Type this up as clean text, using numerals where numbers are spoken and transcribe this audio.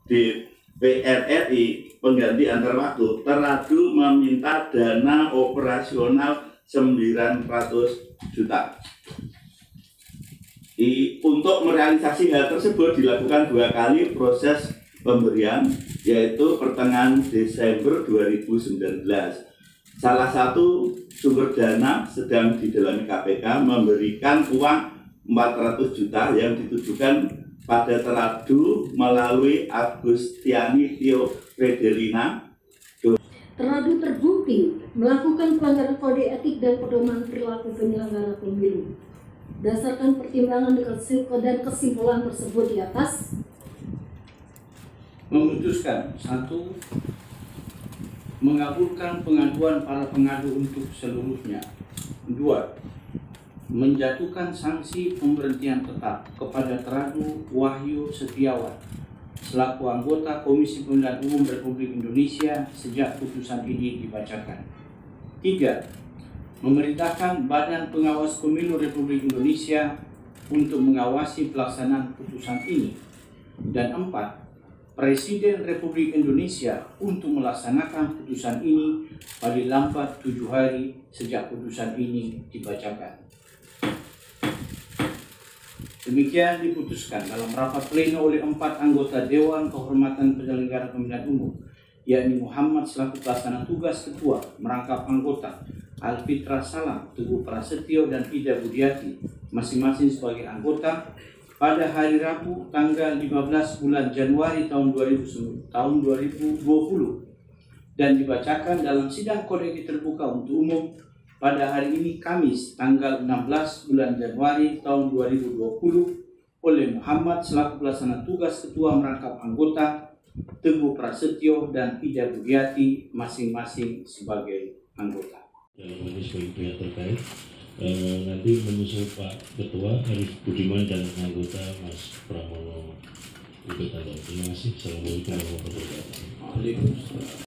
DPR RI pengganti antar waktu teradu meminta dana operasional 900 juta. Untuk merealisasi hal tersebut dilakukan 2 kali proses pemberian, yaitu pertengahan Desember 2019. Salah satu sumber dana sedang didalami KPK memberikan uang 400 juta yang ditujukan pada teradu melalui Agustiani Tio Frederina. Teradu terbukti melakukan pelanggaran kode etik dan pedoman perilaku penyelenggara pemilu. Berdasarkan pertimbangan dan kesimpulan tersebut di atas, memutuskan 1. Mengabulkan pengaduan para pengadu untuk seluruhnya. 2. Menjatuhkan sanksi pemberhentian tetap kepada teradu Wahyu Setiawan selaku anggota Komisi Pemilihan Umum Republik Indonesia sejak putusan ini dibacakan. 3. Memerintahkan Badan Pengawas Pemilu Republik Indonesia untuk mengawasi pelaksanaan putusan ini. Dan 4. Presiden Republik Indonesia untuk melaksanakan putusan ini paling lambat 7 hari sejak putusan ini dibacakan. Demikian diputuskan dalam rapat pleno oleh 4 anggota Dewan Kehormatan Penyelenggara Pemilihan Umum, yakni Muhammad selaku pelaksana tugas ketua merangkap anggota, Alfitra Salam, Teguh Prasetyo, dan Ida Budiati masing-masing sebagai anggota pada hari Rabu tanggal 15 bulan Januari tahun 2020 dan dibacakan dalam sidang kode etik terbuka untuk umum pada hari ini Kamis tanggal 16 bulan Januari tahun 2020 oleh Muhammad selaku pelaksana tugas ketua merangkap anggota, Teguh Prasetyo dan Ida Budiati masing-masing sebagai anggota. Dalam ini sebagai pihak terkait, nanti menyusul Pak Ketua Arif Budiman dan anggota Mas Pramono. Terima kasih. Assalamualaikum warahmatullahi wabarakatuh.